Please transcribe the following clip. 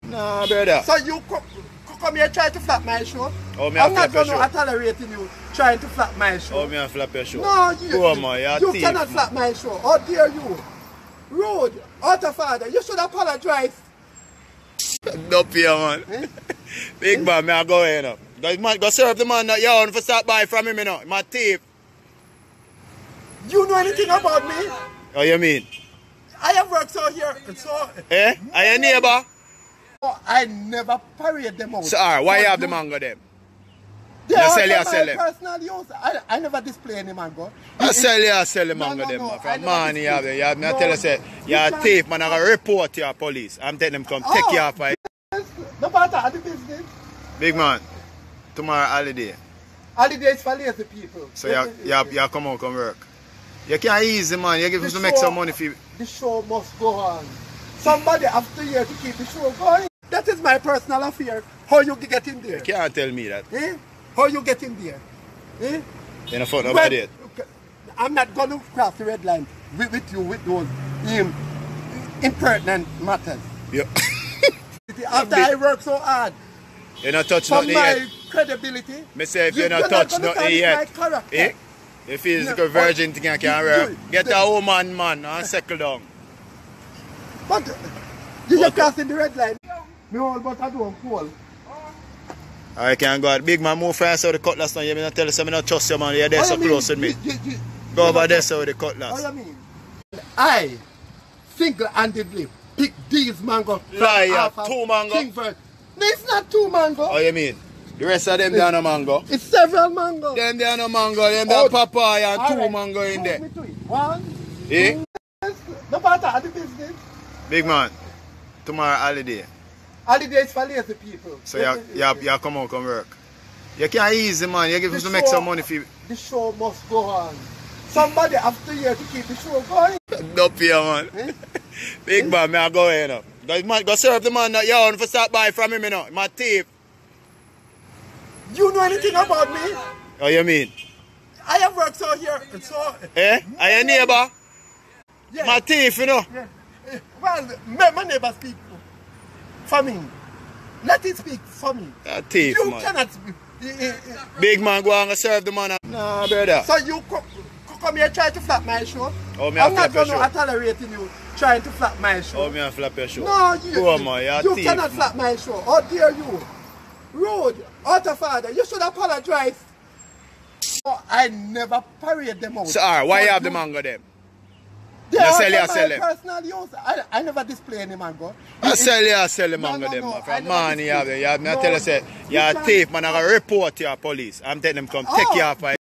Nah, brother. So you come here try to flap my show? Oh, me I'm flap not your going to show. tolerate you trying to flap my show. Oh, me and flap your show. No, you you cannot flap my show. How dare you? Rude, utter father, you should apologize. No fear, man. Eh? Big man, me I go here now. Go serve the man that you own for stop by from him, you know. My thief. You know anything about me? Oh, you mean? I have worked so here. So, Eh? Are your neighbor? I never parade them out. So, alright, why you have the mango them? They You are sell for them. my personal use. I never display any mango. I sell the mango them, man. From money you have them. You have me No, tell you, say, you're a thief, man. I'm going to report to your police. I'm telling them come take you off. No part of the business. Big man, tomorrow holiday. Holiday is for lazy people. So you come out, come work. You can't easy, man. You give us to make some money for you. The show must go on. Somebody after here to keep the show going. That is my personal affair. How you get in there? You can't tell me that. Eh? How you get in there? Eh? You're not fun about it. I'm not going to cross the red line with you with those impertinent matters. Yeah. After I work so hard You're not touch for nothing my yet. credibility. Me say if you're not touch nothing yet. Eh? If he's like a virgin thing and can't work, get a woman, man, and settle down. But you're crossing the red line. Me all but I don't fall. I can't go out. Big man, move fast out the cutlass now. You mean tell us I'm not trust you, man. You're there so close with me. Go over there so with the cutlass. What do you mean? I single-handedly pick these mangoes. Liar, 2 mango. No, it's not 2 mango. Oh, you mean? The rest of them they are no mango. It's several mangoes. Them they are no mango. Them they are papaya and 2 Alright, mango in there. 1, Eh? 2, no part of the business. Big man, tomorrow holiday. Holiday is for lazy people. So you come out, come work. You can't easy, man. You give us to make some money for you. The show must go on. Somebody after here to keep the show going. No fear, man. Eh? Big man, me I go here now. Go serve the man that you own for stop by from him, you know. My thief. You know anything about me? Oh, you mean? I have worked so here. So, Eh? Are your neighbor? yeah. My thief, you know. Yeah. Well, my neighbor speak for me. Let it speak for me. A thief, You man. cannot speak. Big man, go and serve the man. Nah, brother. So you come here try to flap my show? Oh, me I'm flap not your going to tolerate you trying to flap my show. Oh, me and flap your show. No, Go on, man. You're a you thief, cannot man. flap my show. How dare you? Rude, utter father, you should apologize. Oh, I never parade them out. So, alright, why you have the mango them? They You are sell for them. my personal use. I never display any mango. I sell the mango them, man. From money you have them. You have me No, tell you, say, you're a can't- thief, man. I'm going to report to your police. I'm telling them come take you off.